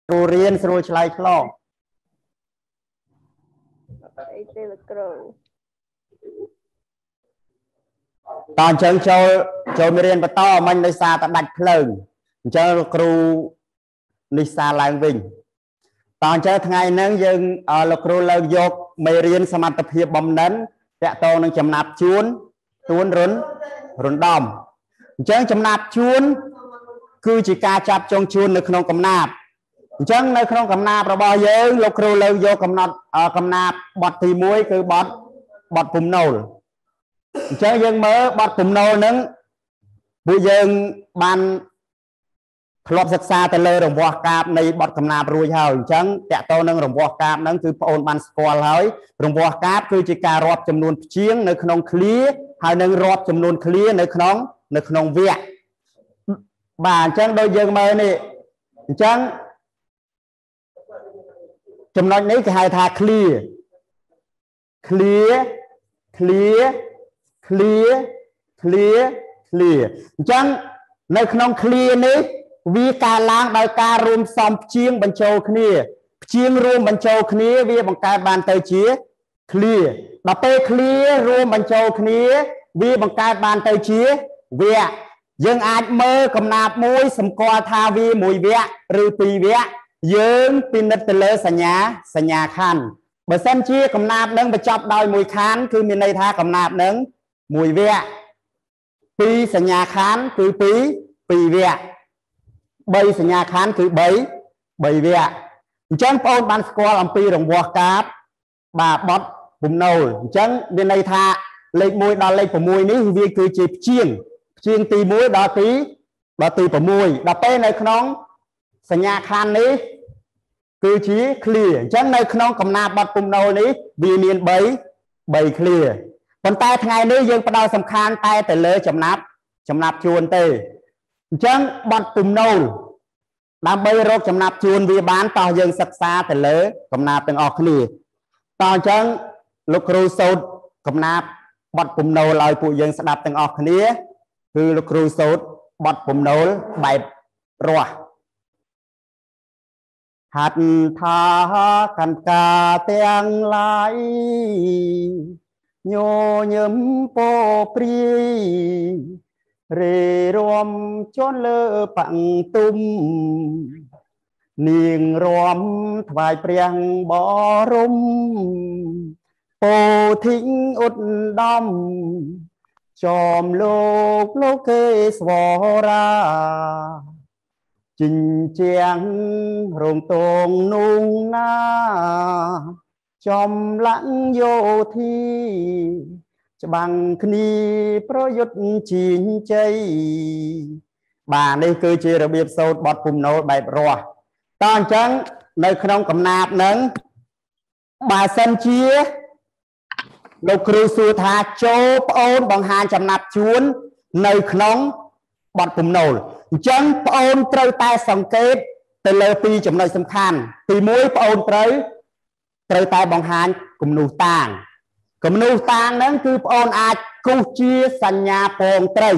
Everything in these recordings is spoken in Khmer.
ครูเรียนสรุปឆ្លើយឆ្លងអីទេលោកគ្រូតអញ្ចឹងចូលមេរៀនបន្តមិញដោយសារតែដាច់ភ្លើងអញ្ចឹងលោកគ្រូនេះសារឡើងវិញតអញ្ចឹងថ្ងៃហ្នឹងយើងលោកគ្រូលើកយកមេរៀនសមត្ថភាពបំណិនតាក់ទងនឹងចំណាប់ជួនទួនរុនដំអញ្ចឹងចំណាប់ជួនគឺជាការចាប់ចងជួននៅក្នុងកំណាប់អញ្ចឹងនៅក្នុងកំណាប់របស់យើងលោកគ្រូលើកយកកំណាប់បទទី1គឺបទពំណូលអញ្ចឹងយើងមើលបទពំណូលហ្នឹងពួកយើងបានធ្លាប់សិក្សាទៅលើរង្វាស់កាបនៃបទកំណាប់រួចហើយអញ្ចឹងតកតទៅនឹងរង្វាស់កាបហ្នឹងគឺបងអូនបានស្គាល់ហើយរង្វាស់កាបគឺជាការរាប់ចំនួនព្យាង្គនៅក្នុងឃ្លាហើយនឹងរាប់ចំនួនឃ្លានៅក្នុងវគ្គបាទអញ្ចឹងដូចយើងមើលនេះអញ្ចឹងចំណុចនេះគេហៅថាឃ្លាអញ្ចឹងនៅក្នុងឃ្លានេះវាកើតឡើងដោយការរួមផ្សំព្យាង្គបញ្ចូលគ្នាព្យាង្គរួមបញ្ចូលគ្នាវាបង្កើតបានទៅជាឃ្លាដល់ពេលឃ្លារួមបញ្ចូលគ្នាវាបង្កើតបានទៅជាវគ្គយើងអាចមើលកំណាព្យមួយសម្គាល់ថាវាមួយវគ្គឬពីរវគ្គយើងពិនិត្យទៅលើសញ្ញាខណ្ឌបើសិនជាកំណាព្យនឹងបញ្ចប់ដោយមួយខណ្ឌគឺមានន័យថាកំណាព្យនឹងមួយវគ្គពីរសញ្ញាខណ្ឌគឺពីរវគ្គ3សញ្ញាខណ្ឌគឺ3វគ្គអញ្ចឹងបងប្អូនបានស្គាល់អំពីរង្វាស់កាបបាទបទពំណូលអញ្ចឹងមានន័យថាលេខ1ដល់លេខ6នេះវាគឺជាព្យាង្គទី1ដល់ទី6ដល់ពេលនៅក្នុងសញ្ញាខណ្ឌនេះគឺជាឃ្លាអញ្ចឹងនៅក្នុងកំណាព្យបទពំណូលនេះវាមាន3ឃ្លាប៉ុន្តែថ្ងៃនេះយើងផ្ដោតសំខាន់តែទៅលើចំណាប់ជួនទេអញ្ចឹងបទពំណូលដើម្បីរកចំណាប់ជួនវាបានតោះយើងសិក្សាទៅលើកំណាព្យទាំងអស់គ្នាតោះអញ្ចឹងលោកគ្រូសូត្រកំណាព្យបទពំណូលឲ្យពួកយើងស្ដាប់ទាំងអស់គ្នាគឺលោកគ្រូសូត្របទពំណូលបែបរស់ហាត់ថាកន្កាទាំងឡាយញញឹមពោព្រាយរេរំជន់លើបាំងទុំនាងរំថ្វាយព្រះបរមពោធិញឧត្តមចំលោកេស្វរាចិញ្ចាំងរងតងនួងណាចំឡាក់យោធីច្បាំងគ្នាប្រយុទ្ធជីងជ័យបាទនេះគឺជារបៀបសូត្របទពំណូលបែបរស់តើអញ្ចឹងនៅក្នុងកំណាព្យហ្នឹងបើសិនជាលោកគ្រូសួរថាចូលប្អូនបង្ហាញចំណាប់ជួននៅក្នុងបទពំណូលអញ្ចឹងប្អូនត្រូវតែសង្កេតទៅលើពីរចំណុចសំខាន់ទី1ប្អូនត្រូវតែបង្ហាញគំនូសតាងហ្នឹងគឺប្អូនអាចគូសជាសញ្ញាពងត្រី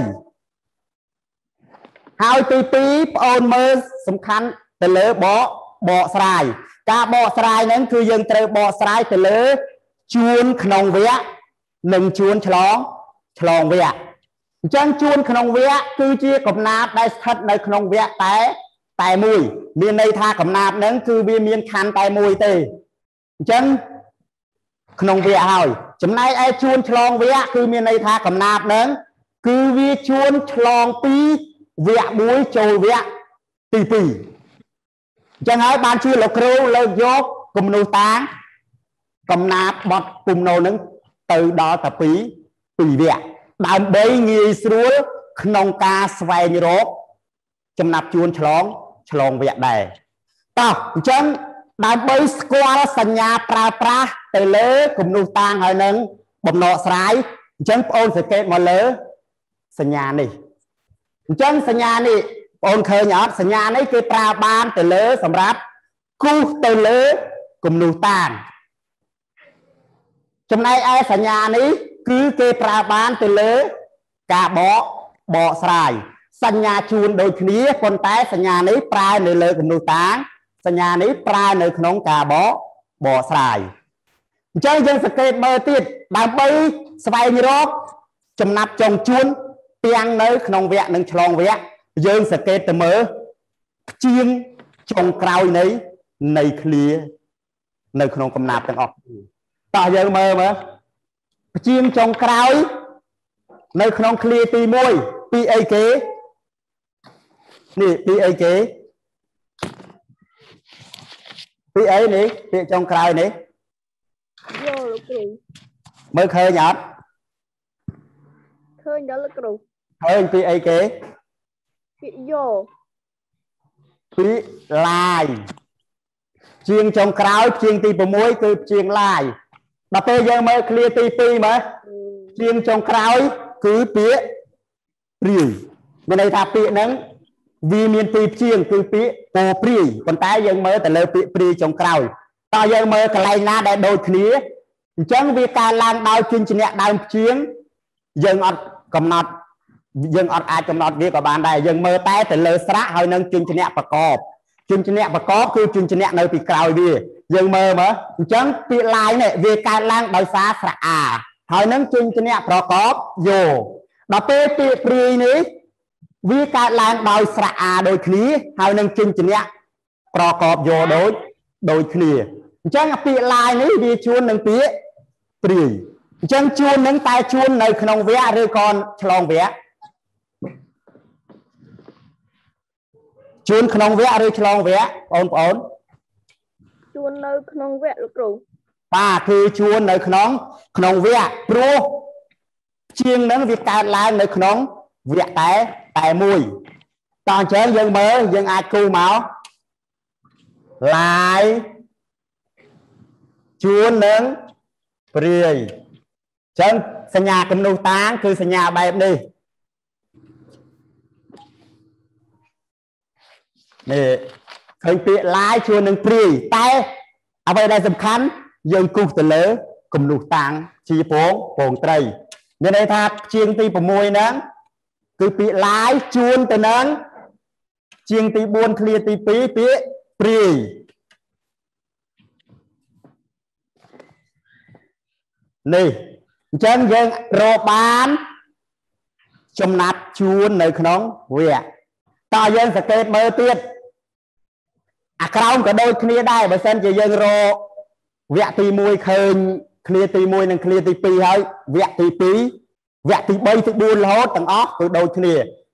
ហើយទី2ប្អូនមើលសំខាន់ទៅលើបកស្រាយការបកស្រាយហ្នឹងគឺយើងត្រូវបកស្រាយទៅលើជួនក្នុងវគ្គនិងជួនឆ្លងវគ្គអញ្ចឹងជួនក្នុងវគ្គគឺជាកំណាព្យដែលស្ថិតនៅក្នុងវគ្គតែមួយមានន័យថាកំណាព្យហ្នឹងគឺវាមានខណ្ឌតែមួយទេអញ្ចឹងក្នុងវគ្គហើយចំណែកឯជួនឆ្លងវគ្គគឺមានន័យថាកំណាព្យហ្នឹងគឺវាជួនឆ្លងពីវគ្គ1ចូលវគ្គទី2អញ្ចឹងហើយបានជាលោកគ្រូលើកយកគំនូសតាងកំណាព្យបទពំណូលហ្នឹងទៅដល់តែ2វគ្គដើម្បីងាយស្រួលក្នុងការស្វែងរកចំណាប់ជួនឆ្លងវគ្គដែរតោះអញ្ចឹងដើម្បីស្គាល់សញ្ញាប្រើប្រាស់ទៅលើគំនូសតាងហើយនឹងបំណកស្រាយអញ្ចឹងបងអូនសង្កេតមកលើសញ្ញានេះអញ្ចឹងសញ្ញានេះបងអូនឃើញអត់សញ្ញានេះគេប្រើបានទៅលើសម្រាប់គូសទៅលើគំនូសតាងចំណែកឯសញ្ញានេះគឺគេប្រើបានទៅលើការបកស្រាយសញ្ញាជួនដូចគ្នាប៉ុន្តែសញ្ញានេះប្រើនៅលើគំនូសតាងសញ្ញានេះប្រើនៅក្នុងការបបស្រាយអញ្ចឹងយើងសង្កេតមើលទៀតដើម្បីស្វែងរកចំណាប់ចុងជួនទាំងនៅក្នុងវគ្គនិងឆ្លងវគ្គយើងសង្កេតទៅមើលជាងចុងក្រោយនៃឃ្លានៅក្នុងកំណាព្យទាំងអស់តោះយើងមើលជាងចុងក្រោយនៅក្នុងឃ្លាទី1ពីអីគេនេះពីអីគេពីអីនេះពាក្យចុងក្រោយនេះយោលោកគ្រូមើលឃើញអត់ឃើញដល់លោកគ្រូឃើញពីអីគេពាក្យយោពីឡាយជាងចុងក្រោយជាងទី6គឺជាងឡាយដល់ពេលយើងមើលឃ្លាទី2មើលជាងចុងក្រោយគឺពាក្យព្រាយមានន័យថាពាក្យហ្នឹងវាមានពីរជាងគឺពាក្យពោព្រាយប៉ុន្តែយើងមើលទៅលើពាក្យព្រាយចុងក្រោយតើយើងមើលកន្លែងណាដែលដូចគ្នាអញ្ចឹងវាកើតឡើងដោយជញ្ជាក់ដើមជាងយើងអត់កំណត់យើងអត់អាចកំណត់វាក៏បានដែរយើងមើលតែទៅលើស្រៈហើយនឹងជញ្ជាក់ប្រកបជញ្ជាក់ប្រកបគឺជញ្ជាក់នៅពីក្រោយវាយើងមើលអញ្ចឹងពាក្យឡាយនេះវាកើតឡើងដោយសារស្រៈអាហើយនឹងជញ្ជាក់ប្រកបយោដល់ពេលពាក្យព្រាយនេះវាកើតឡើងដោយស្រៈអាដូចគ្នាហើយនឹងជញ្ជាក់ប្រកបយោដូចគ្នាអញ្ចឹងពាក្យឡាយនេះវាជួននឹងពាក្យព្រាយអញ្ចឹងជួននឹងតែជួននៅក្នុងវគ្គឬក៏ឆ្លងវគ្គជួនក្នុងវគ្គឬឆ្លងវគ្គបងប្អូនជួននៅក្នុងវគ្គលោកគ្រូបាទគឺជួននៅក្នុងវគ្គព្រោះជាងនឹងវាកើតឡើងនៅក្នុងវគ្គតែមួយតោះអញ្ចឹងយើងមើលយើងអាចគូមកឡាយជួននឹងព្រាយអញ្ចឹងសញ្ញាគំនូសតាងគឺសញ្ញាបែបនេះនេះឃើញពាក្យឡាយជួននឹងព្រាយតែអ្វីដែលសំខាន់យើងគូសទៅលើគំនូសតាងជាពងត្រីមានន័យថាជាងទី6ហ្នឹងគឺពាក្យឡាយជួនទៅនឹងជាងទី4ឃ្លាទី2ពាក្យព្រាយនេះអញ្ចឹងយើងរកបានចំណាត់ជួននៅក្នុងវគ្គតើយើងសង្កេតមើលទៀតអាក្រោមក៏ដូចគ្នាដែរបើសិនជាយើងរកវគ្គទី1ឃើញឃ្លាទី1និងឃ្លាទី2ហើយវគ្គទី2វគ្គទី3ទី4រហូតទាំងអស់គឺដូចគ្នា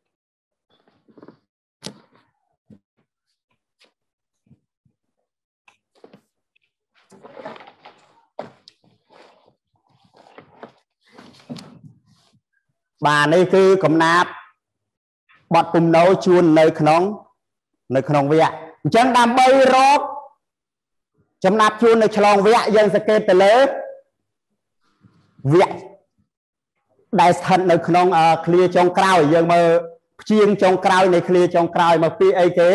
បាទនេះគឺកំណាព្យបទពំនោជួននៅក្នុងវគ្គអញ្ចឹងដើម្បីរកចំណាប់ជួននៅឆ្លងវគ្គយើងសង្កេតទៅលើវគ្គដែលស្ថិតនៅក្នុងឃ្លាចុងក្រោយយើងមើលព្យាង្គចុងក្រោយនៃឃ្លាចុងក្រោយមកពីអីគេ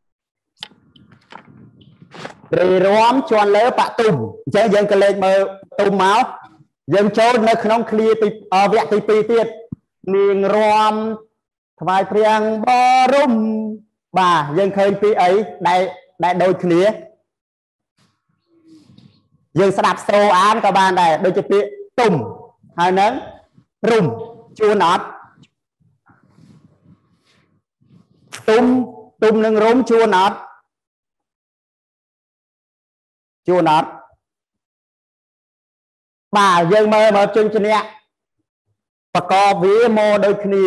រីរំជាន់លើបតុមអញ្ចឹងយើងក៏លេខមើលតុមមកយើងចូលនៅក្នុងឃ្លាទីវគ្គទី2ទៀតនាងរំថ្វាយព្រាងបរមបាទយើងឃើញពីអីដែលដូចគ្នាយើងស្ដាប់សូរអានក៏បានដែរដូចជាពាក្យតុមហើយនឹងរុំជួនអត់តុមនឹងរុំជួនអត់បាទយើងមើលជញ្ជាក់ប្រកបវាមកដូចគ្នា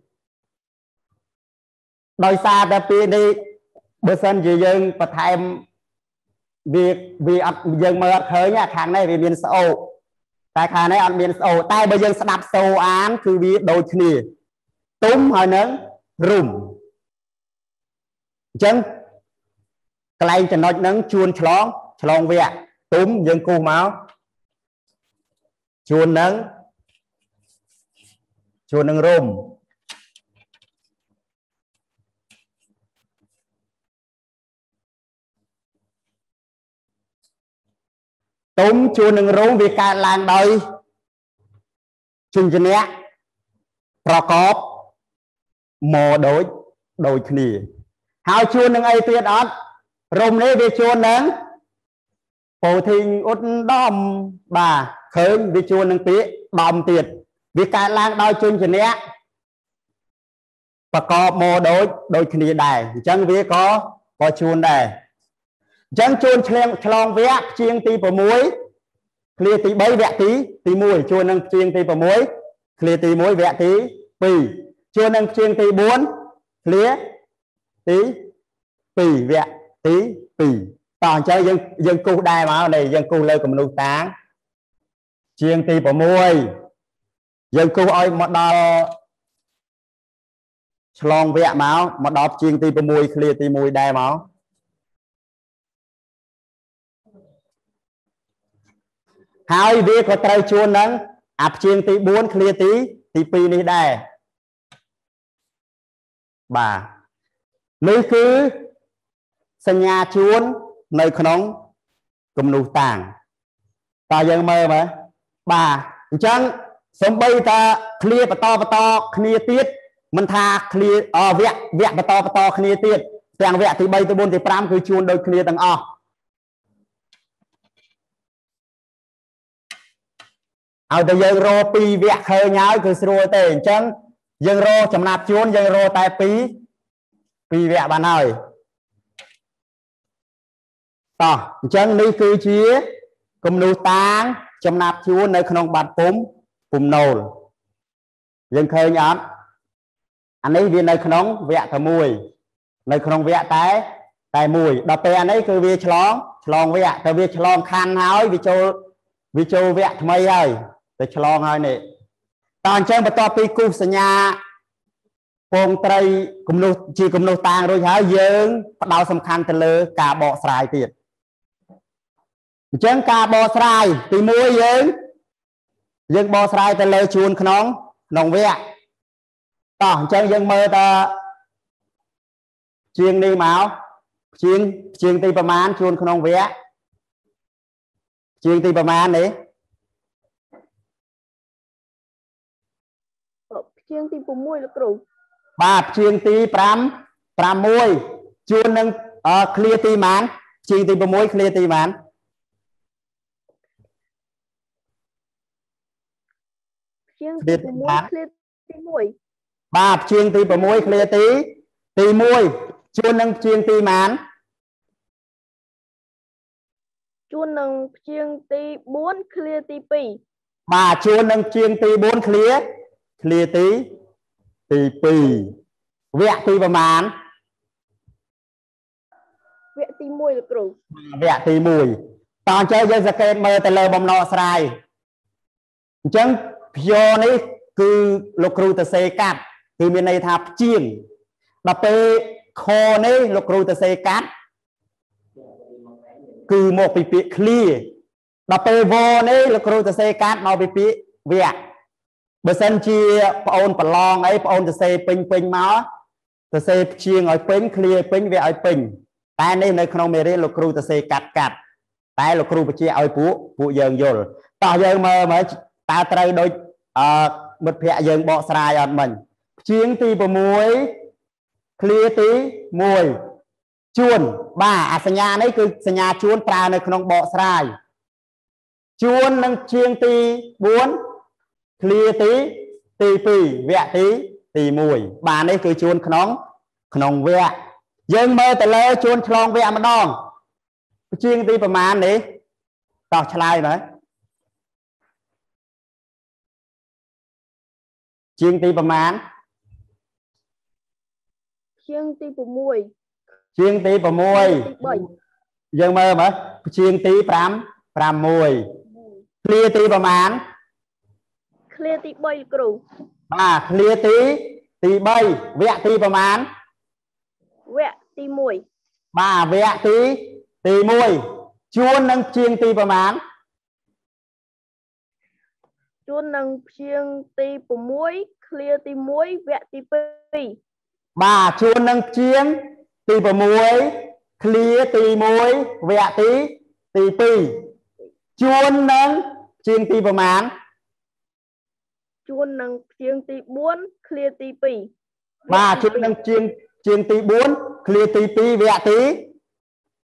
ដោយសារតែពីនេះបើសិនជាយើងបន្ថែមវាអត់យើងមើលអត់ឃើញខាងនេះវាមានស្អូតែខាងនេះអត់មានស្អូតែបើយើងស្ដាប់សូរអានគឺវាដូចគ្នាទុំហើយនឹងរុំអញ្ចឹងកន្លែងចំណុចហ្នឹងជួនឆ្លងវគ្គទុំយើងគូសមកជួននឹងរុំទុំជួននឹងរុំវាកើតឡើងដោយជញ្ជាក់ប្រកបមកដូចគ្នាហើយជួននឹងអីទៀតអត់ rôm này về chuồn nâng bổ thình út đom bà khơi về chuồn nâng tí đom tiệt vì cái lang đôi chân chân nè và có mô đôi khi đài chẳng vì có chuồn đài chẳng chuồn chlong vẽ chiêng tí vào muối clear tí bấy vẽ tí mùi chuồn nâng chiêng tí vào muối clear tí muối vẽ tí pì chuồn nâng chiêng tí 4 clear tí pì vẽ tí pì toàn chơi dân cu đài máu này dân cu lơ cầm nụ táng chiêng tí vào muối dân cu ơi một đo chlong vẽ máu một đo chiêng tí vào muối clear tí mùi đài máu hai việc có trai chuồn nâng áp chiêng tí 4 clear tí pi này đây bà nơi cứ sân nhà chuồn nơi khóng cùng nụ tàng ta dân mơ mà bà chẳng sống bây ta clear bà to clear tiết mình tha clear vẹn bà to clear tiết tàng vẹn tí 3 tí 4 tí 5 cứ chuồn đôi clear tầngเอาแต่ยังรอปีเวะเคยย้ายคือสวยแต่จังยังรอจำนับชวนยังรอแต่ปีเวะบ้านเฮาต่อจังนี่คือเชี่ยกำนูตางจำนับชวนในขนมบัตรปุ่มโนลยังเคยย้อนอันนี้วีในขนมเวะขมวยในขนมเวะแต่มวยดอกเปอันนี้คือวีฉลองเวะแต่วีฉลองคันเฮาวิโจเวะทำไมเลยแต่ฉลองให้เนี่ยตอนเช้าประตอปีกุสัญญาปงไตรกุมนุจีกุมนุตางโดยเฉพาะยืงดาวสำคัญแต่เลยกาบอสายติดเชิงกาบอสายตีมวยยืงบอสายแต่เลยชวนขนมเวะต่อเชิงยืงเมื่อตาเชียงนี่หมาวเชียงตีประมาณชวนขนมเวะเชียงตีประมาณนี้เชียงตีปุ่มมวยแล้วครูบาปเชียงตีปรามวยชวนนึงเคลียตีมันเชียงตีปุ่มมวยเคลียตีมันเชียงตีปุ่มมวยเคลียตีมวยบาปเชียงตีปุ่มมวยเคลียตีมวยชวนนึงเชียงตีมันชวนนึงเชียงตี4เคลียตีปีบาชวนนึงเชียงตี4เคลียตีปีเวะตีประมาณเวะตีมวยครูเวะตีมวยตอนเช้ายังสเกตเมื่อแต่เลยบอมนอสไลจังพิโยนี่คือลูกครูตะเซกัดคือมีในทับเจียงดับเปโคนี่ลูกครูตะเซกัดคือหมกปีเคลียดับเปโวนี่ลูกครูตะเซกัดมาปีเวะเบอร์เซนจีปอนปลองไอ้ปอนจะเซปิงมาจะเซเชียงไอ้ปิงเคลียปิงเวไอ้ปิงแต่ในขนมเมริลูกครูจะเซกัดแต่ลูกครูไปเชียไอ้ผู้ยังโยนต่อยังมาตาไตรโดยบทเพะยังบอกสลายอันมันเชียงตีปมวยเคลียตีมวยชวนบ้าสัญญานี่คือสัญญาชวนปลาในขนมบอกสลายชวนนั่งเชียงตี4เคลียตีปีเวะตีมวยบ้านนี้คือชวนขนมเวะยังเมื่อแต่เลยชวนฉลองเวะมาดองเชียงตีประมาณนี้ต่อชลายไหมเชียงตีประมาณเชียงตีปุ่มมวยเชียงตีประมวยยังเมื่อไหมเชียงตีปรามมวยเคลียตีประมาณเคลียตี3ครูเคลียตี3เวะตีประมาณเวะตี1 เวะตี1ชวนนั่งเชียงตีประมาณชวนนั่งเชียงตีปุ่มมวยเคลียตี1เวะตี2 ชวนนั่งเชียงตีประมวยเคลียตี1เวะตี2ชวนนั่งเชียงตีประมาณชวนนั่งเชียงตี4เคลียตี2 ชวนนั่งเชียงตี4เคลียตี2เวะ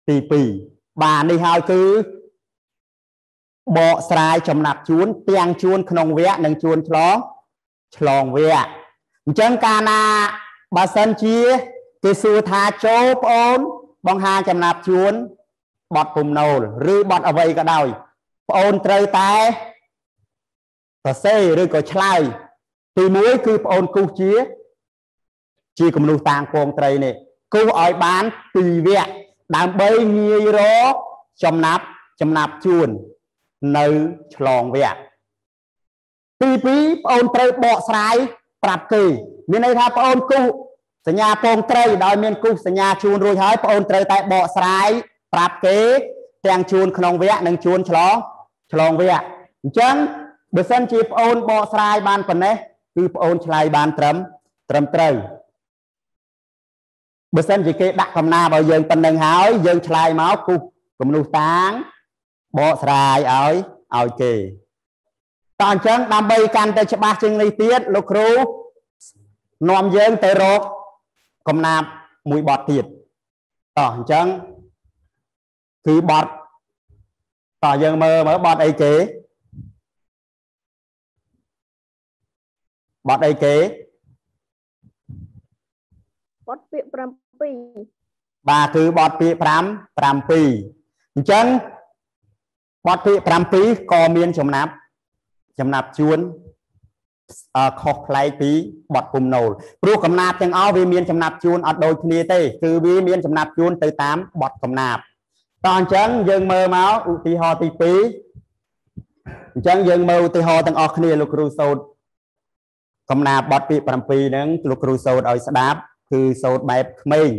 ទី2បាទនេះហើយគឺបកស្រាយចំណាប់ជួនទាំងជួនក្នុងវគ្គនិងជួនឆ្លងវគ្គអញ្ចឹងកាលណាបើសិនជាគេសួរថាចូលប្អូនបង្ហាញចំណាប់ជួនបទពំនោលឬបទអ្វីក៏ដោយប្អូនត្រូវតែសរសេរឬក៏ឆ្លើយទី1គឺប្អូនគូសជាគំនូសតាងពងត្រីនេះគូសឲ្យបាន2វគ្គដើម្បីងាយរកចំណាប់ជួននៅឆ្លងវគ្គទី2ប្អូនត្រូវបកស្រាយប្រាប់គេមានន័យថាប្អូនគូសសញ្ញាពងត្រីដោយមានគូសសញ្ញាជួនរួចហើយប្អូនត្រូវតែបកស្រាយប្រាប់គេទាំងជួនក្នុងវគ្គនិងជួនឆ្លងវគ្គអញ្ចឹងបើសិនជាប្អូនបកស្រាយបានប៉ុណ្ណេះគឺប្អូនឆ្លើយបានត្រឹមត្រូវបើសិនជាគេដាក់កំណាបឲ្យយើងប៉ុណ្្នឹងហើយយើងឆ្លើយមកគូសគំនូសតាងបកស្រាយឲ្យគេតោះអញ្ចឹងដើម្បីកាន់តែច្បាស់ជាងនេះទៀតលោកគ្រូនាំយើងទៅរកកំណាបមួយបទទៀតតោះអញ្ចឹងគឺបទតោះយើងមើលបទអីគេបទអីគេបទពាក្យ7 បាទគឺបទពាក្យ7អញ្ចឹងបទពាក្យ7ក៏មានចំណាប់ជួនខុសប្លែកពីបទពំនោលព្រោះកំណាបទាំងអស់វាមានចំណាប់ជួនអត់ដូចគ្នាទេគឺវាមានចំណាប់ជួនទៅតាមបទកំណាបតោះអញ្ចឹងយើងមើលមកឧទាហរណ៍ទី2អញ្ចឹងយើងមើលឧទាហរណ៍ទាំងអស់គ្នាលោកគ្រូសូត្រកំណាបបទពាក្យ7ហ្នឹងលោកគ្រូសូត្រឲ្យស្ដាប់គឺសូត្របែបក្មេង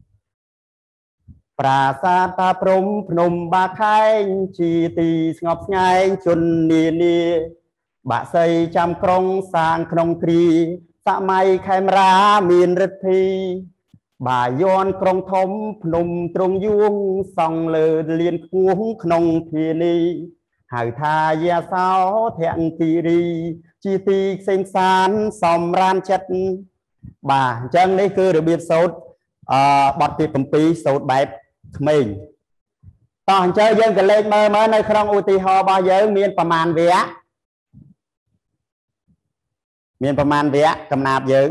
ប្រាសាទតាព្រំភ្នំបាខែងជាទីស្ងប់ស្ងាយជននាបាក់សីចាំក្រុងសាងក្នុងគ្រាសម័យខេមរាមានរិទ្ធីបាយ័នក្រុងធំភ្នំទ្រង់យួងសង់លើលៀនខ្ពស់ក្នុងធានីហៅថាយាសោធង្គីរីជាទីខ្សេងសានសម្រានចិត្តបាទអញ្ចឹងនេះគឺរបៀបសូត្របទពាក្យ7សូត្របែបក្មេងតោះអញ្ចឹងយើងក៏លេខមើលនៅក្នុងឧទាហរណ៍របស់យើងមានប្រមាណវគ្គកំណាបយើង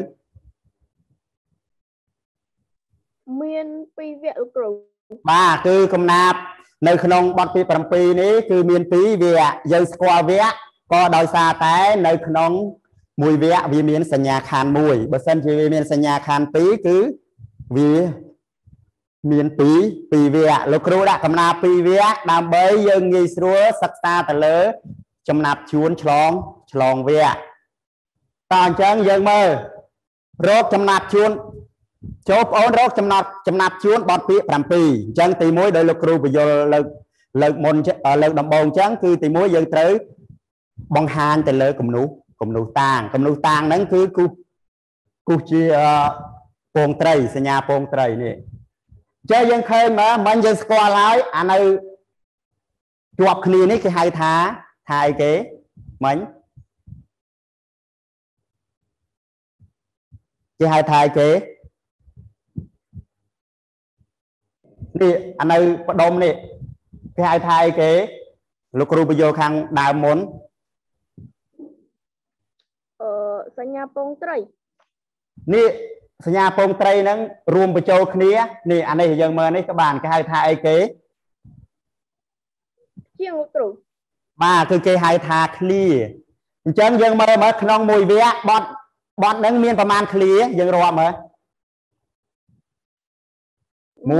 មាន2វគ្គលោកគ្រូបាទគឺកំណាបនៅក្នុងបទពាក្យ7នេះគឺមាន2វគ្គយើងស្គាល់វគ្គក៏ដោយសារតែនៅក្នុងមួយវគ្គវាមានសញ្ញាខណ្ឌ1បើសិនជាវាមានសញ្ញាខណ្ឌ2គឺវាមាន2វគ្គលោកគ្រូដាក់កំណាប2វគ្គដើម្បីយើងងាយស្រួលសិក្សាទៅលើចំណាប់ជួនឆ្លងវគ្គតើអញ្ចឹងយើងមើលរកចំណាប់ជួនចូលបងរកចំណាប់ជួនបទពាក្យ7អញ្ចឹងទី1ដោយលោកគ្រូបញ្យលលើកមុនលើកដំបូងអញ្ចឹងគឺទី1យើងត្រូវបង្ហាញទៅលើគំនូសតាងហ្នឹងគឺគូសជាពងត្រីសញ្ញាពងត្រីនេះចេះយើងឃើញមើលមិនយើងស្គាល់ហើយអានៅជាប់គ្នានេះគេហៅថាអីគេមិញគេហៅថាអីគេនេះអានៅផ្ដុំនេះគេហៅថាអីគេលោកគ្រូបញ្យល់ខាងដើមមុនសញ្ញាពងត្រីនេះសញ្ញាពងត្រីហ្នឹងរួមបញ្ចូលគ្នានេះអានេះយើងមើលនេះក៏បានគេហៅថាអីគេជាងលោកគ្រូបាទគឺគេហៅថាឃ្លាអញ្ចឹងយើងមើលក្នុងមួយវគ្គបទហ្នឹងមានប្រមាណឃ្លាយើងរាប់មើល1 2 3 4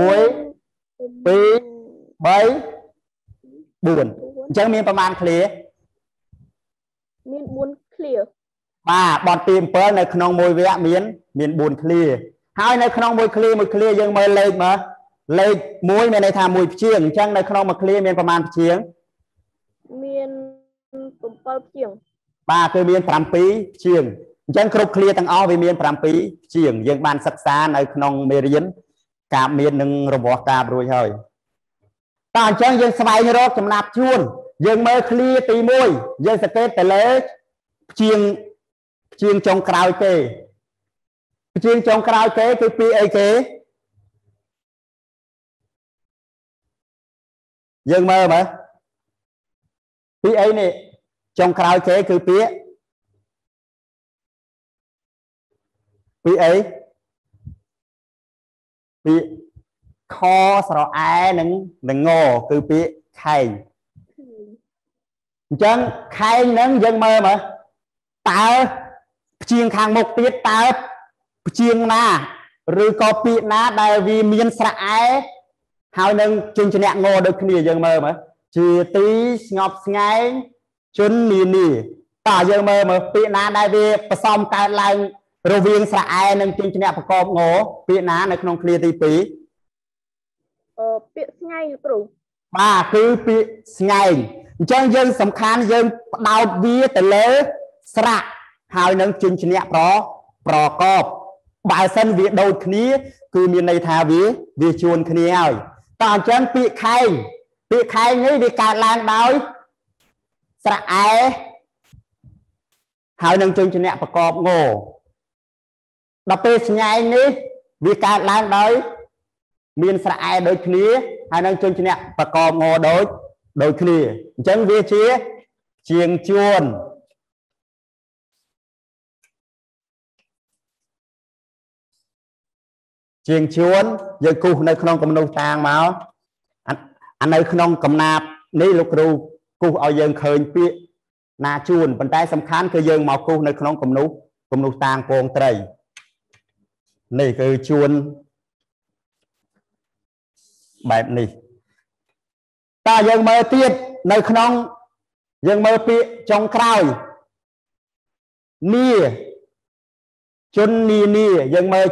អញ្ចឹងមានប្រមាណឃ្លាមាន4ឃ្លាបាទបទទី7នៅក្នុងមួយវគ្គមាន4ឃ្លាហើយនៅក្នុងមួយឃ្លាយើងមើលលេខលេខ1មានន័យថា1ព្យាង្គអញ្ចឹងនៅក្នុងមួយឃ្លាមានប្រមាណព្យាង្គមាន7ព្យាង្គបាទគឺមាន7ព្យាង្គអញ្ចឹងគ្រប់ឃ្លាទាំងអស់វាមាន7ព្យាង្គយើងបានសិក្សានៅក្នុងមេរៀនកាបមាននឹងរង្វាស់កាបរួចហើយតើអញ្ចឹងយើងស្វែងរកចំណាប់ជួនយើងមើលឃ្លាទី1យើងសង្កេតទៅលើព្យាង្គចុងក្រោយគេព្យាង្គចុងក្រោយគេគឺពីអីគេ dương mơ mà pi ấy này trong khảo chế cứ pi ấy pi kho sọ ai nâng ngô cứ pi khay chân khay nâng dương mơ mà tao chiên khang một tiết tao chiên na rồi có pi na đại vì miền sạ ai hào nâng chung cho nẹt ngô được kia dương mơ mà chỉ tí ngọc ngay chun nì tả dương mơ mà pi na đại vì xong cái lại rồi viên sạ ai nâng chung cho nẹtประกอบ ngô pi naในក្នុងគ្នាទី2ពាក្យស្ងាយគ្រូបាទគឺពាក្យស្ងាយអញ្ចឹងយើងសំខាន់យើងបដោតវាទៅលើស្រៈហើយនឹងជញ្ញៈប្រកបបើសិនវាដូចគ្នាគឺមានន័យថាវាជួនគ្នាហើយតើអញ្ចឹងពាក្យខែងនេះវាកើតឡើងដោយស្រៈអែហើយនឹងជញ្ញៈប្រកប ងោដល់ពេលស្ញែងនេះវាកើតឡើងដោយមានស្រៈអែដូចគ្នាហើយនឹងជញ្ញៈប្រកប ងោដូចគ្នាអញ្ចឹងវាជាជាងជួនជាងជួនយើងគូសនៅក្នុងគំនូសតាងមកអានៅក្នុងកំណាប់នេះលោកគ្រូគូសឲ្យយើងឃើញពាក្យណាជួនប៉ុន្តែសំខាន់គឺយើងមកគូសនៅក្នុងគំនូសតាងពងត្រីនេះគឺជួនបែបនេះតើយើងមើលទៀតនៅក្នុងយើងមើលពាក្យចុងក្រោយនីជន់នីយើងមើល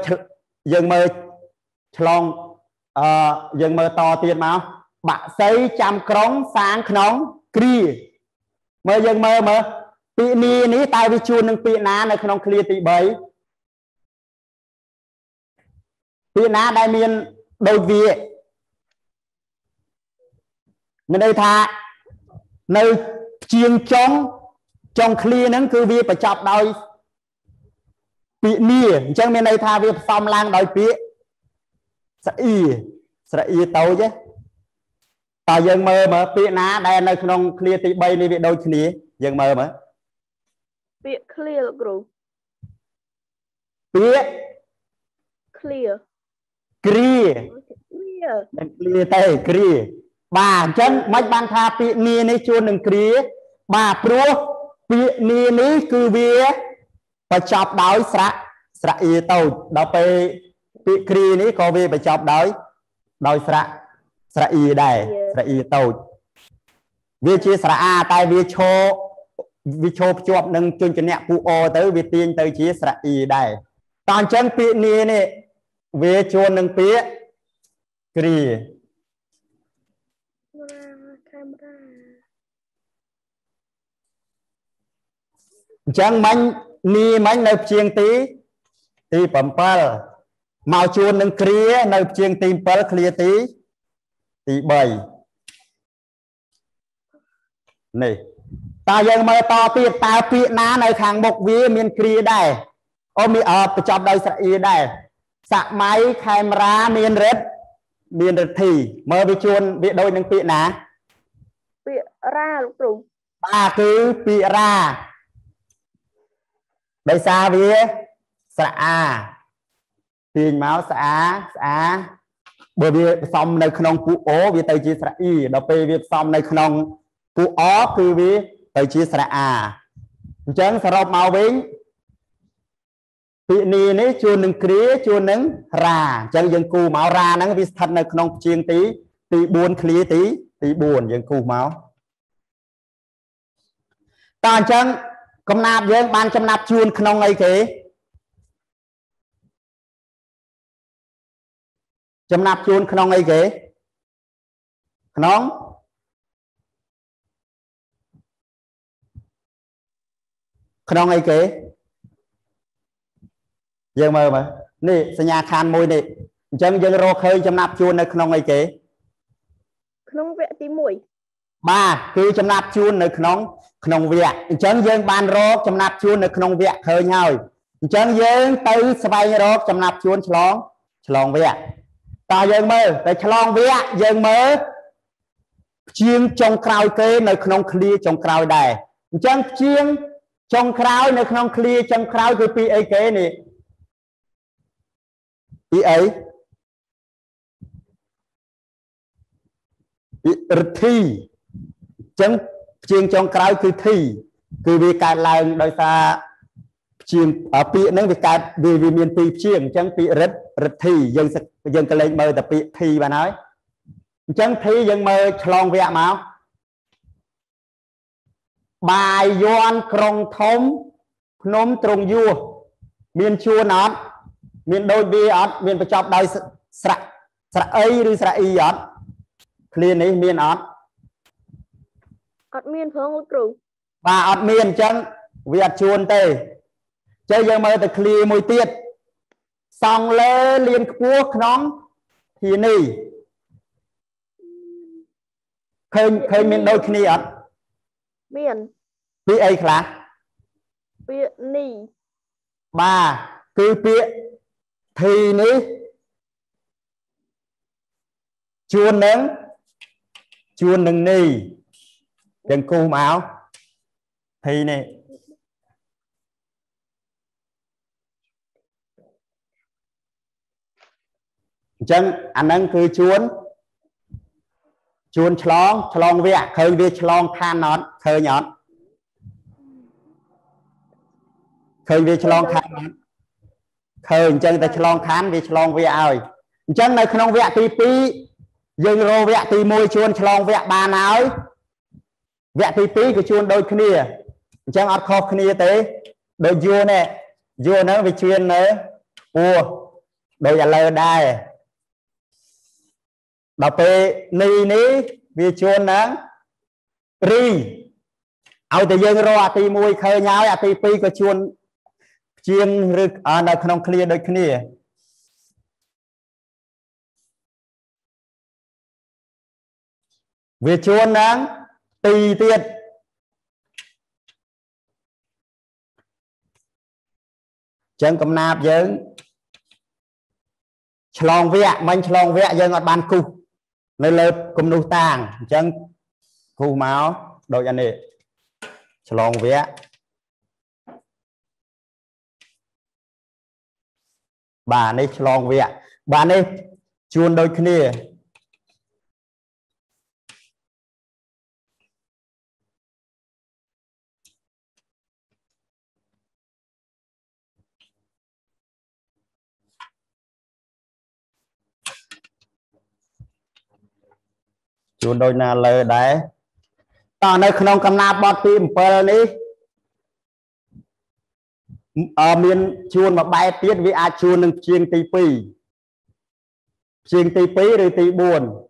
ឆ្លងយើងមើលតទៀតមកបាក់សីចាំក្រុងសាងក្នុងគ្រាមើលយើងមើលពាក្យនីនេះតើវាជួននឹងពាក្យណានៅក្នុងឃ្លាទី3ពាក្យណាដែលមានដូចវាមានន័យថានៅជាងចុងឃ្លាហ្នឹងគឺវាបញ្ចប់ដោយពាក្យនីអញ្ចឹងមានន័យថាវាផ្សំឡើងដោយពាក្យស្រអ៊ីតូចទេតើយើងមើលពាក្យណាដែលនៅក្នុងឃ្លាទី3នេះវាដូចគ្នាយើងមើលពាក្យ clear លោកគ្រូពាក្យ clear គ្រាទេគ្រាបាទអញ្ចឹងមិនបានថាពាក្យនីនេះជួននឹងគ្រាបាទព្រោះពាក្យនីនេះគឺវាបញ្ចប់ដោយស្រៈអ៊ីតូចដល់ពេលពាក្យគ្រានេះក៏វាបញ្ចប់ដោយស្រៈអ៊ីដែរស្រៈអ៊ីតូចវាជាស្រៈអាតែវាឈរភ្ជាប់នឹងជញ្ញៈពូអទៅវាទាញទៅជាស្រៈអ៊ីដែរតើអញ្ចឹងពាក្យនីនេះវាជួននឹងពាក្យគ្រាអញ្ចឹងមិញនៅព្យាង្គទី7មកជួននឹងគ្រានៅព្យាង្គទី7ឃ្លាទី3នេះតើយើងមើលតទៀតតើពាក្យណានៅខាងមុខវាមានគ្រាដែរមានបញ្ចប់ដោយស្រៈអ៊ីដែរសម័យខេមរាមានរិទ្ធិមើលវាជួនវាដូចនឹងពាក្យណាពាក្យរាលោកគ្រូបាទគឺពាក្យរាដោយសារវាស្រៈអាទាញមកស្អាបើវាផ្សំនៅក្នុងពូអូវាទៅជាស្រៈអ៊ីដល់ពេលវាផ្សំនៅក្នុងពូអគឺវាទៅជាស្រៈអាអញ្ចឹងសរុបមកវិញពាក្យនេះជួននឹងគ្រាជួននឹងរាអញ្ចឹងយើងគូមករាហ្នឹងវាស្ថិតនៅក្នុងព្យាង្គទី4ឃ្លាទី4យើងគូមកតើអញ្ចឹងកំណាព្យយើងបានចំណាប់ជួនក្នុងអីគេចំណាប់ជួនក្នុងអីគេក្នុងអីគេយើងមើលនេះសញ្ញាខណ្ឌមួយនេះអញ្ចឹងយើងរកឃើញចំណាប់ជួននៅក្នុងអីគេក្នុងវគ្គទី1 បាទគឺចំណាប់ជួននៅក្នុងវគ្គអញ្ចឹងយើងបានរកចំណាប់ជួននៅក្នុងវគ្គឃើញហើយអញ្ចឹងយើងទៅស្វែងរកចំណាប់ជួនឆ្លងវគ្គតើយើងមើលតែឆ្លងវគ្គយើងមើល chiêng trong crowd kê nơi không clear trong crowd đài chẳng chiêng trong crowd nơi không clear trong crowd cứ pi ấy kê này pi ấy thi chẳng chiêng trong crowd cứ thi cứ vì cả lần đôi xa chiêng ở pi nó vì cả vì miền pi chiêng chẳng pi rất thi dân cái lên mơ tập pi thi bà nói chẳng thi dân mơ chlong vẹn máu bài doan krong thống nôm trùng vua miền chua nón miền đôi bia ọt miền phải chọc đôi sạ ấyឬsạ y ọt clear này miền ọt ọt miền phương của cửu và ọt miền chẳng việt chuôn tê chơi giờ mơ ta clear mùi tiết xong lê liên quốc nón thì nì khơi miền đôi khi ọt miền pi ấy khá pi nì ba cứ pi thì ní chuôn nâng nì đừng cu máu thì này chân anh nâng cứ chuôn chlong vẹn khơi về chlong than nón khơi nhón khơi về chlong than nón khơi chân ta chlong than về chlong vẹn ơi chân này chlong vẹn tí pi dương rô vẹn tí môi chuôn chlong vẹn ba nói vẹn tí pi của chuôn đôi kia chân ọt khóc kia tế đôi vua nè vua nó về chuyên nữa ua đôi là lơ đai đọc về ni ní vì chuôn nắng ri ao từ dương rô tí môi khơi nhau tí pi của chuôn chiên rực ở nơi không clear đôi kia vì chuôn nắng tì tiết chân cầm nạp dân chlong vẹn mình chlong vẹn dân ở ban cu nơi lớp cùng nụ tàng chân khu máu đội anh này chlong vẹn bà này chlong vẹn bà này chuôn đôi kia chuôn đôi na lơ đấy ta nơi không cầm nạp bọt tim pơ ní ở miền chuôn mà bay tiết vì ai chuôn nâng chiên tì pi rồi tì buồn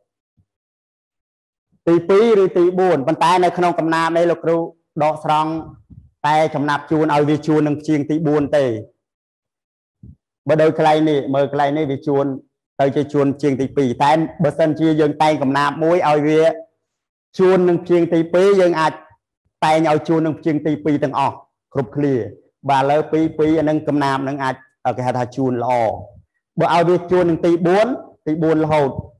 tì pi rồi tì buồn bàn tay nơi không cầm nạp đây là kêu đọ sòng tay cầm nạp chuôn ở vì chuôn nâng chiên tì buồn tì bởi đôi cái này mời cái này vì chuôn tới chơi chuôn chiên tì pi tay bớt sân chia dân tay cầm nạp muối ở vì chuôn nâng chiên tì pi dân ai tay nhau chuôn nâng chiên tì pi từng ọt cục clear bà lơ pi nâng cầm nạp nâng ai ở cái hạt chuôn lò bởi ở vì chuôn nâng tì buồn là hột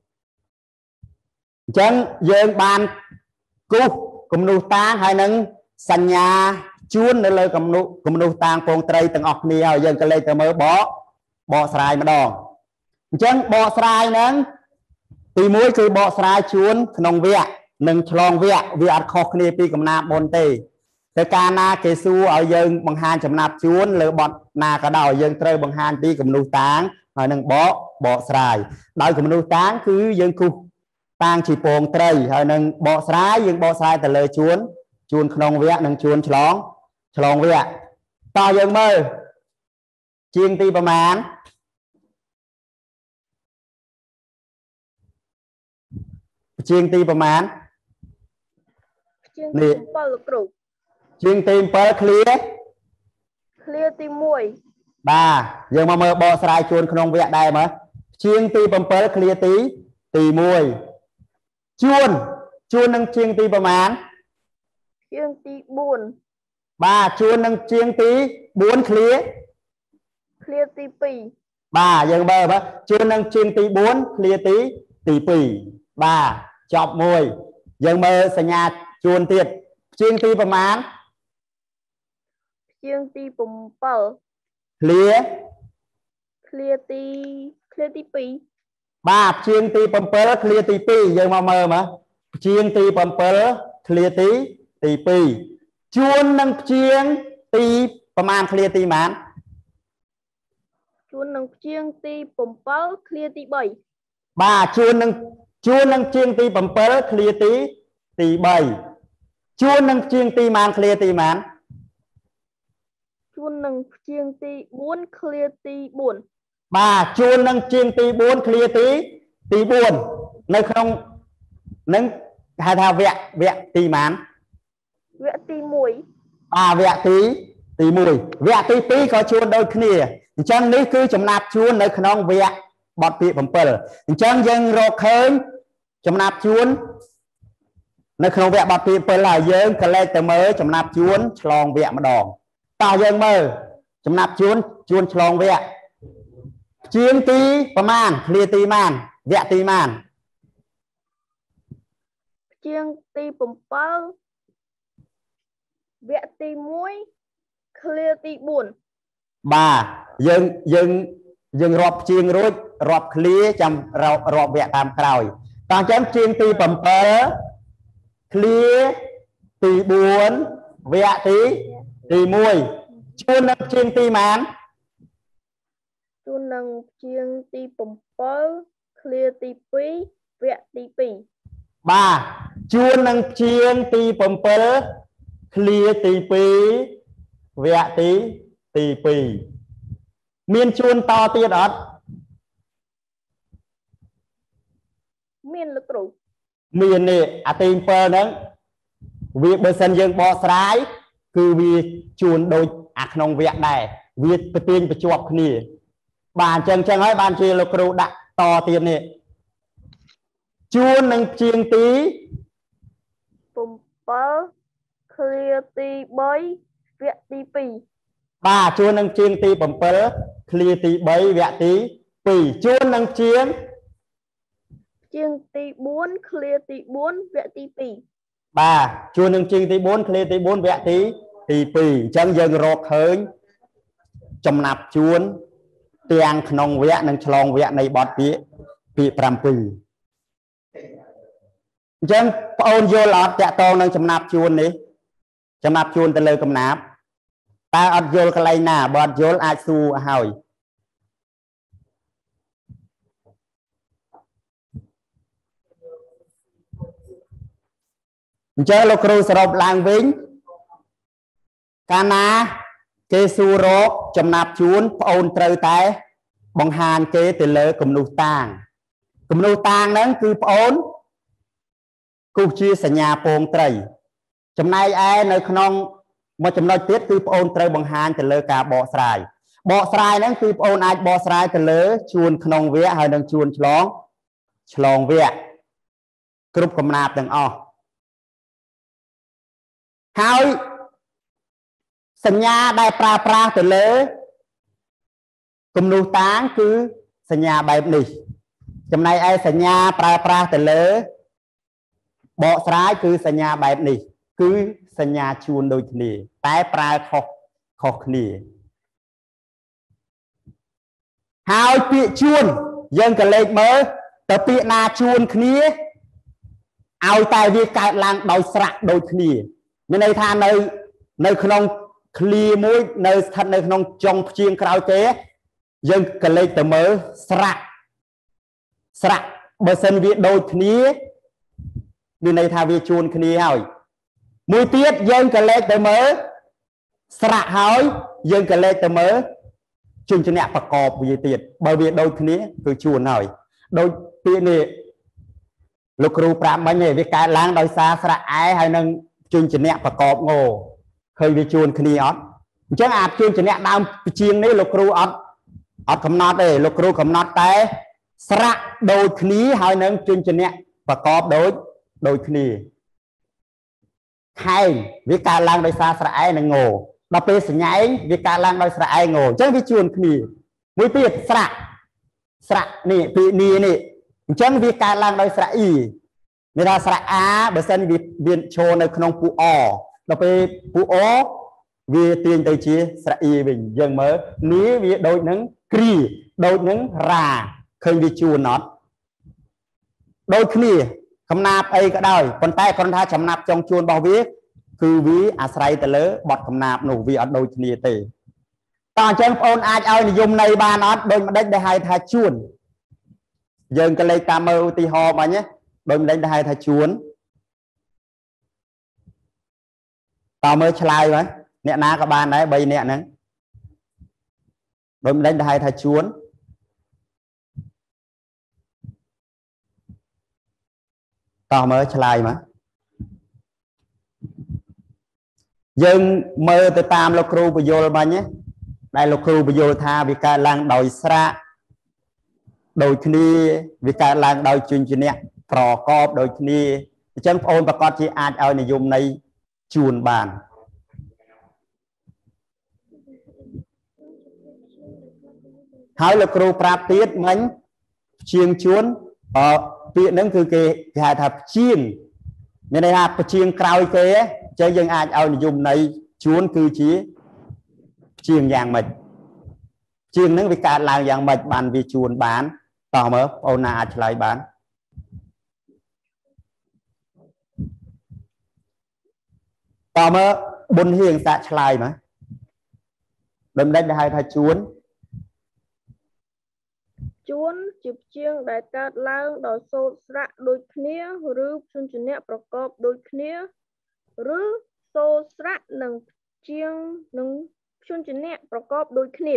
chân dân ban cú cầm nụ tang hay nâng sanh nhà chuôn nơi lời cầm nụ tang phong tây từng ọt nhiều dân cái lấy tờ mơ bỏ xài mà đòn chân bỏ xài nâng tì muối cứ bỏ xài chuôn nông vẹn nâng chlong vẹn vì ăn khóc này pi cầm nạp bồn tì cái ca na kê su ở dân bằng hai chấm nạp chuôn lỡ bọt na cả đầu dân trời bằng hai pi cầm nụ tang rồi nâng bỏ xài đôi cầm nụ tang cứ dân khu tang chỉ phong tây rồi nâng bỏ xài từ lời chuôn nông vẹn nâng chuôn chlong vẹn to dân mơ chiên tiประมาณchiên tiประมาณนี่chiên tiเปิลเคลียร์ទី1 បាទយើងមកមើលបកស្រាយជួនក្នុងវគ្គដែរមើលជាងទី7 clear ទី1ជួននឹងជាងទីប្រមាណជាងទី4 បាទជួននឹងជាងទី4 clear ទី2 បាទយើងមើលជួននឹងជាងទី4 clear ទី2បាទចប់មួយ dân mơ sanh nhà chuồn tiệt chiêng tiประมาณ chiêng ti bùm bờ clear clear ti pi បាទជាងទី7 clear ទី2យើងមកមើលមើលជាងទី7 clear ទី2ជួននឹងជាងទីប្រមាណ clear ទីប៉ុន្មានជួននឹងជាងទី7 clear ទី3 បាទជួននឹងជាងទី7 clear ទី3ជួននឹងជាងទីប៉ុន្មាន clear ទីប៉ុន្មានជួននឹងជាងទី4 clear ទី4 បាទជួននឹងជាងទី4 clear ទី4នៅក្នុងនឹងហៅថាវគ្គទីប៉ុន្មានវគ្គទី1 បាទវគ្គទី1វគ្គទី2ក៏ជួនដូចគ្នាអញ្ចឹងនេះគឺចំណាប់ជួននៅក្នុងវគ្គបទពាក្យ7អញ្ចឹងយើងរកឃើញចំណាប់ជួននៅក្នុងវគ្គបទពាក្យ7ហើយយើងក៏លេខទៅមើលចំណាប់ជួនឆ្លងវគ្គម្ដងតោះយើងមើលចំណាប់ជួនឆ្លងវគ្គជាងទីប្រមាណ clear ទីប៉ុន្មានវគ្គទីប៉ុន្មានជាងទី7វគ្គទី1 clear ទី4 បាទយើងរាប់ជាងរួចរាប់ clear ចាំរាប់វគ្គតាមក្រោយតោះចាំជាងទី7 clear ទី4វគ្គទី1ជួននឹងជាងទីប៉ុន្មានជួននឹងជាងទី7 clear ទី2វគ្គទី2 បាទជួននឹងជាងទី7 clear ទី2វគ្គទី2មានជួនតទៀតអត់មានលោកគ្រូមាននេះអាទី7ហ្នឹងវាបើសិនយើងបកស្រាយគឺវាជួនដូចអាក្នុងវគ្គដែរវាប្រទាញបញ្ជាប់គ្នាបាទអញ្ចឹងហើយបានជាលោកគ្រូដាក់តទៀតនេះជួននឹងជាងទី 7 clear ទី3វគ្គទី2 បាទជួននឹងជាងទី7 clear ទី3វគ្គទី2ជួននឹងជាងទី4 clear ទី4វគ្គទី2 បាទជួននឹងជាងទី4 clear ទី4វគ្គទី2អញ្ចឹងយើងរកឃើញចំណាប់ជួនទាំងក្នុងវគ្គនិងឆ្លងវគ្គនៃបទពាក្យ7អញ្ចឹងបងអូនយល់អត់តាក់ទងនឹងចំណាប់ជួននេះចំណាប់ជួនទៅលើកំណាប់តើអត់យល់កន្លែងណាបើអត់យល់អាចសួរហើយអញ្ចឹងលោកគ្រូសរុបឡើងវិញកាលណាគេសួររកចំណាប់ជួនបងអូនត្រូវតែបង្ហាញគេទៅលើគំនូសតាងហ្នឹងគឺបងអូនគូសជាសញ្ញាពងត្រីចំណែកឯនៅក្នុងមួយចំណុចទៀតគឺបងអូនត្រូវបង្ហាញទៅលើការបកស្រាយហ្នឹងគឺបងអូនអាចបកស្រាយទៅលើជួនក្នុងវគ្គហើយនឹងជួនឆ្លងវគ្គគ្រប់កំណាព្យទាំងអស់ហើយសញ្ញាដែលប្រើប្រាស់ទៅលើគំនូសតាងគឺសញ្ញាបែបនេះចំណែកឯសញ្ញាប្រើប្រាស់ទៅលើបកស្រាយគឺសញ្ញាបែបនេះគឺសញ្ញាជួនដូចគ្នាតែប្រើខុសគ្នាហើយពាក្យជួនយើងក៏លេខមើលតើពាក្យណាជួនគ្នាឲ្យតែវាកើតឡើងដោយស្រៈដូចគ្នាមានន័យថានៅក្នុង clear មួយនៅស្ថិតនៅក្នុងចុងព្យាង្គក្រោយគេយើងក៏លេខទៅមើលស្រៈបើសិនវាដូចគ្នាមានន័យថាវាជួនគ្នាហើយមួយទៀតយើងក៏លេខទៅមើលស្រៈហើយយើងក៏លេខទៅមើលជញ្ជាក់ប្រកបវាទៀតបើវាដូចគ្នាគឺជួនហើយដូចពាក្យនេះលោកគ្រូប្រាប់មិញឯងវាកើតឡើងដោយសារស្រៈអែហើយនឹងជញ្ជាក់ប្រកបងឃើញវាជួនគ្នាអត់អញ្ចឹងអាចជញ្ជាក់ដើមវិជាងនេះលោកគ្រូអត់កំណត់ទេលោកគ្រូកំណត់តែស្រៈដូចគ្នាហើយនឹងជញ្ជាក់ប្រកបដូចគ្នាខែងវាកើតឡើងដោយសារស្រៈអែនិងងដល់ពេលសញ្ញាឯងវាកើតឡើងដោយស្រៈអែងអញ្ចឹងវាជួនគ្នាមួយទៀតស្រៈនេះពីនីនេះអញ្ចឹងវាកើតឡើងដោយស្រៈអ៊ីមានថាស្រៈអាបើសិនវាចូលនៅក្នុងពូអដល់ពេលពូអវាទាញទៅជាស្រៈអ៊ីវិញយើងមើលនេះវាដូចនឹងគ្រីដូចនឹងរ៉ាឃើញវាជួនអត់ដូចគ្នាកំណាប់អីក៏ដោយប៉ុន្តែគ្រាន់ថាចំណាប់ចុងជួនរបស់វាគឺវាអាស្រ័យទៅលើបទកំណាប់នោះវាអត់ដូចគ្នាទេតោះអញ្ចឹងបងប្អូនអាចឲ្យនិយមន័យបានអត់ដូចម្ដេចដែលហៅថាជួនយើងក៏លេខតាមមើលឧទាហរណ៍បាញ់ណាដូចម្ដេចដែលហៅថាជួនតើមើលឆ្លើយមកអ្នកណាក៏បានដែរ3នាក់ហ្នឹងដូចម្ដេចដែលហៅថាជួនតោះមើលឆ្លើយមកយើងមើលទៅតាមលោកគ្រូបញ្យលបាញ់ណាដែលលោកគ្រូបញ្យលថាវាកើតឡើងដោយស្រៈដូចគ្នាវាកើតឡើងដោយជញ្ជនៈប្រកបដូចគ្នាអញ្ចឹងបងប្អូនប្រកាសជាអាចឲ្យនិយមន័យជួនបានហើយលោកគ្រូប្រាប់ទៀតមិញជាងជួនពាក្យហ្នឹងគឺគេហៅថាជាងមានន័យថាជាងក្រោយគេអញ្ចឹងយើងអាចឲ្យនិយមន័យជួនគឺជាជាងយ៉ាងម៉េចជាងហ្នឹងវាកើតឡើងយ៉ាងម៉េចបានវាជួនបានតោះមើលបងប្អូនណាអាចឆ្លើយបានតើមើលប៊ុនហៀងសាក់ឆ្លើយមកដូចម្ដេចដែលហៅថាជួនជាព្យាង្គដែលកើតឡើងដោយសូត្រស្រៈដូចគ្នាឬព្យញ្ជនៈប្រកបដូចគ្នាឬសូត្រស្រៈនិងព្យាង្គនិងព្យញ្ជនៈប្រកបដូចគ្នា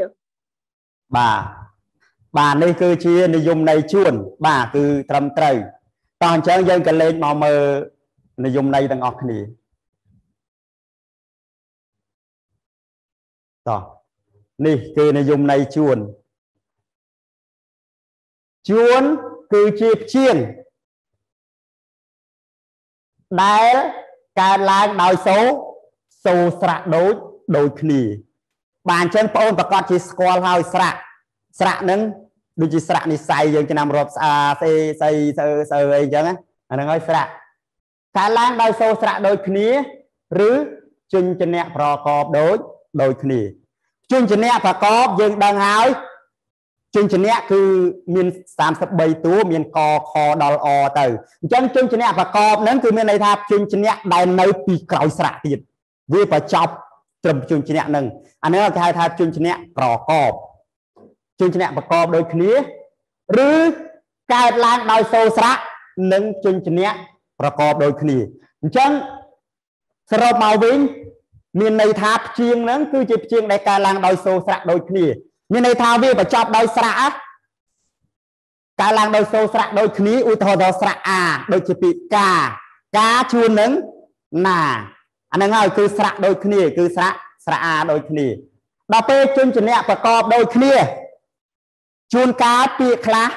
បាទនេះគឺជានិយមន័យជួនបាទគឺត្រឹមត្រូវតោះអញ្ចឹងយើងក៏លេខមកមើលនិយមន័យទាំងអស់គ្នាតោះនេះគឺនិយមន័យជួនគឺជាព្យាង្គដែលកើតឡើងដោយសូស្រៈដូចគ្នាបាទអញ្ចឹងបងប្អូនប្រកាសជាស្គាល់ហើយស្រៈហ្នឹងដូចជាស្រៈនិស័យយើងឆ្នាំរាប់ស្អាស្អីអីចឹងអាហ្នឹងហើយស្រៈកើតឡើងដោយសូស្រៈដូចគ្នាឬជញ្ជនៈប្រកបដូចគ្នាជញ្ជនៈប្រកបយើងដឹងហើយជញ្ជនៈគឺមាន33តួមានកខដល់អទៅអញ្ចឹងជញ្ជនៈប្រកបហ្នឹងគឺមានន័យថាជញ្ជនៈដែលនៅពីក្រោយស្រៈទៀតវាបញ្ចប់ត្រឹមជញ្ជនៈហ្នឹងអានេះគេហៅថាជញ្ជនៈប្រកបជញ្ជនៈប្រកបដូចគ្នាឬកើតឡើងដោយសូស្រៈនិងជញ្ជនៈប្រកបដូចគ្នាអញ្ចឹងសរុបមកវិញមានន័យថាព្យាង្គហ្នឹងគឺជាព្យាង្គដែលកើតឡើងដោយសូស្រៈដូចគ្នាមានន័យថាវាបញ្ចប់ដោយស្រៈកើតឡើងដោយសូស្រៈដូចគ្នាឧទាហរណ៍ដល់ស្រៈអាដូចជាពាក្យកាជួននឹងណាអាហ្នឹងហើយគឺស្រៈដូចគ្នាគឺស្រៈអាដូចគ្នាដល់ពេលជញ្ជនៈប្រកបដូចគ្នាជួនកាលពាក្យខ្លះ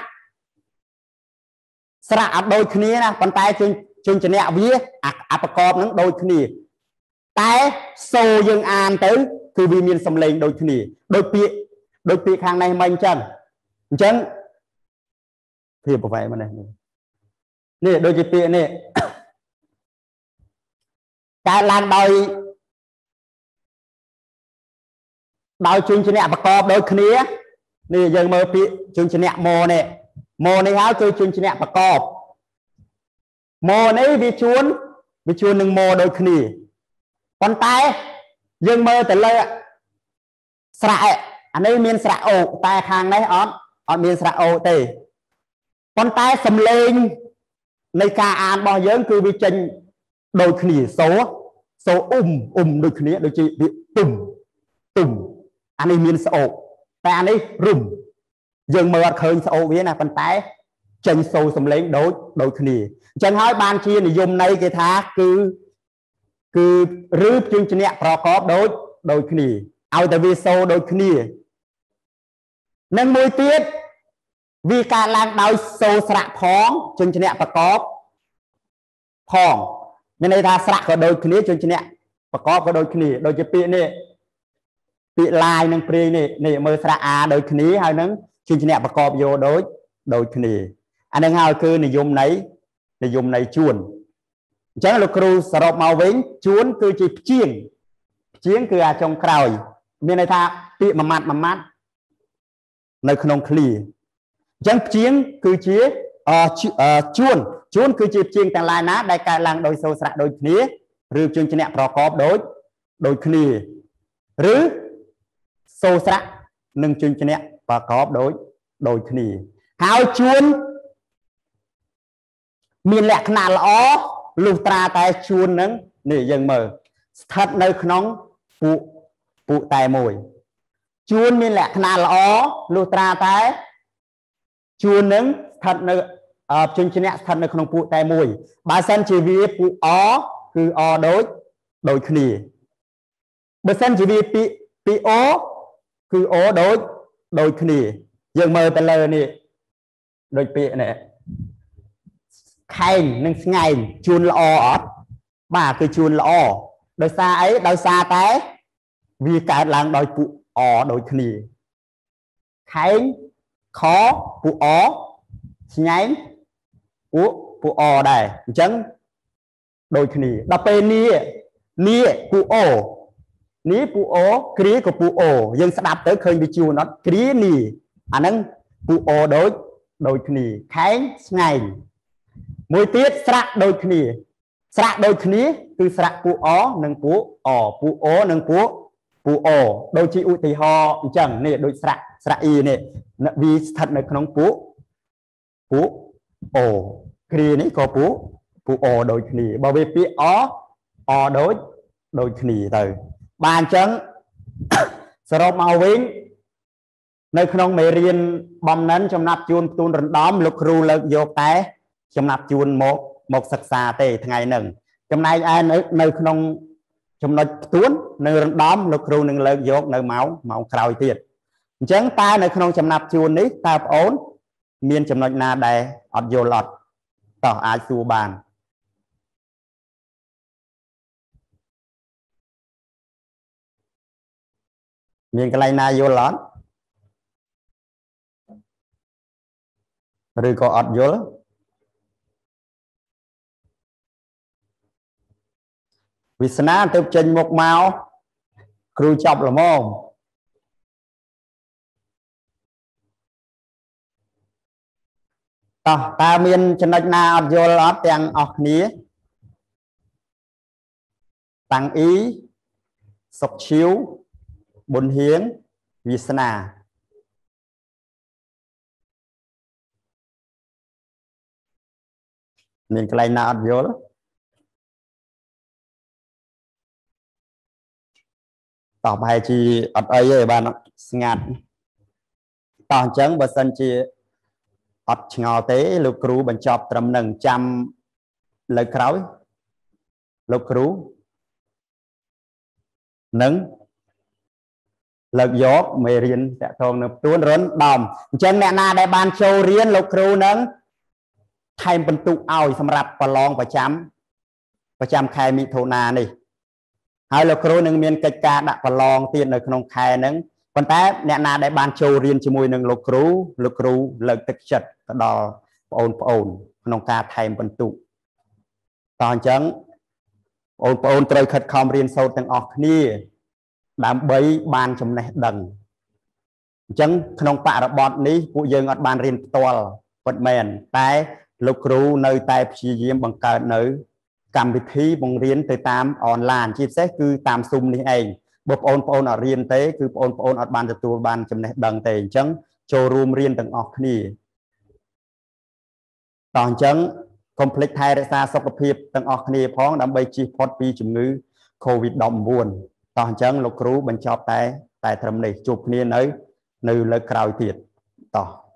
ស្រៈអត់ដូចគ្នាណាប៉ុន្តែជញ្ជនៈវាអប្រកបនឹងដូចគ្នាតែសូយើងអានទៅគឺវាមានសំឡេងដូចគ្នាដូចពាក្យខាងនេះមិនអញ្ចឹងភាពប្រវែងមកនេះដូចជាពាក្យនេះកើតឡើងដោយជញ្ជនៈប្រកបដូចគ្នានេះយើងមើលពាក្យជញ្ជនៈម៉នេះហើយគឺជញ្ជនៈប្រកបម៉នេះវាជួននឹងម៉ដូចគ្នាប៉ុន្តែយើងមើលទៅលើស្រៈអានេះមានស្រៈអូតែខាងនេះអត់មានស្រៈអូទេប៉ុន្តែសំឡេងនៃការអានរបស់យើងគឺវាចេញដូចគ្នាសូដូចគ្នាដូចជាទុំអានេះមានស្អូកតែអានេះរុំយើងមើលអត់ឃើញស្អូកវាណាប៉ុន្តែចេញសូសំឡេងដូចគ្នាអញ្ចឹងហើយបានជានិយមន័យគេថាគឺឬជញ្ជនៈប្រកបដូចគ្នាឲ្យតែវាសូដូចគ្នានិងមួយទៀតវាកើតឡើងដោយសូស្រៈផងជញ្ជនៈប្រកបផងមានន័យថាស្រៈក៏ដូចគ្នាជញ្ជនៈប្រកបក៏ដូចគ្នាដូចជាពាក្យនេះពាក្យឡាយនិងព្រាយនេះមើលស្រៈអាដូចគ្នាហើយនឹងជញ្ជនៈប្រកបយកដូចគ្នាអានឹងហើយគឺនិយមន័យนิยมในជួนจังลูกครูสรุปมาเว้นชวนคือจีเชียงคืออาจงกรอยมีในท่าปีมามัดในขนมคลีจังเชียงคือจีชวนคือจีเชียงแต่ลายนะได้การลังโดยโซสระโดยนี้หรือจึงจะเนี่ยประกอบโดยคลีหรือโซสระหนึ่งจึงจะเนี่ยประกอบโดยคลีหาวชวนมีแหลกขนาดล้อลูกตราแต่ชวนนั้นนี่ยังเมื่อทัดในขนมปูแต่มวยชวนมีแหลกขนาดล้อลูกตราแต่ชวนนั้นทัดในจึงจะเนี่ยทัดในขนมปูแต่มวยบาเซนจีวีปูคือโดยคลีบาเซนจีวีปีคือโดยคลียังเมื่อแต่เลยนี่โดยปีเนี่ยใครนึงไงจูนละบ้าคือจูนละโดยซาโดยซาแต่วีการลังโดยปูโดยคลีใครขอปูไงปูได้จังโดยคลีเราเป็นนี่ปูนี้ปูคลีกับปูยังสดับเตอเคยไปจูนน็อตคลีนี่อันนั้นปูโดยคลีใครไงมวยตีสระโดยคณีคือสระปูหนึ่งปูหนึ่งปูโดยชีอุติหอจังนี่โดยสระอีนี่วีถัดในขนมปูคณีนี่ก็ปูโดยคณีบริปีโดยคณีเลยบานจังสรุปมาวิ่งในขนมเมเรียนบอมนั้นจำนับจูนตูนรันดอมลูกครูเลิกโยกแต่จำนับจูนหมกศึกษาเตะทั้งไงหนึ่งจำนายในขนมจำนวนตูนในรันดอมลูกครูหนึ่งเลิกโยกในเมาคราวเตียดจังตาในขนมจำนับจูนนี้ตาโอนเมียนจำนวนนาได้อดโยลอดต่ออาซูบานเมียนกันไรนาโยลอดหรือก็อดโยลวิสนาตึบเจนหมกเมาครูจับละมงต่อตาเมียนชนนาอดโยลอดยังออกนี้ตังอีศกชิวบุญเฮียงวิสนาเมียนกันไรนาอดโยลต่อไปจีอดเอ้ยบ้านสงัดตอนจังบัสันจีอดงอเตะลูกครูบรรจบตรำหนึ่งจำเลยคราวลูกครูหนึ่งเลิกยกไม่เรียนแต่ทองหนึ่งตัวร้อนดอมจังแม่นาได้บานโชว์เรียนลูกครูนั้นไทยบรรทุกเอาสำหรับประลองประจำใครมีโทนานี่ให้ลูกครูหนึ่งมีกิจการดักประลองเตียนในขนมไข่นั้นคนแต่แนะนาได้บานโชว์เรียนจมูกหนึ่งลูกครูเลิกตึกจัดกระดอปอนขนมกาไทยบรรทุกตอนจังปอนเตยขัดคอมเรียนโซตั้งออกนี่ดำใบบานจำแนกดังจังขนมปะระบอดนี้ผู้ยังอดบานเรียนตัวปัดแมนแต่ลูกครูในแต่พิจิมบังเกิดในกรรมวิธีบังเรียนไปตามออนไลน์ชีพเซ็คือตามซุ่มนี่เองบุปผลอดเรียนเตะคือปนอดบานตัวบานจำแนกดังเตะจังโจรูมเรียนตั้งออกนี่ตอนจังคอมเพล็กซ์ไทยรักษาสุขภาพตั้งออกนี่พ้องดำใบจีพอดปีจุ่มงือโควิด-19ตอนจังลูกครูบรรจบแต่ทำในจุบนี่ในเลิกคราวเตียดต่อ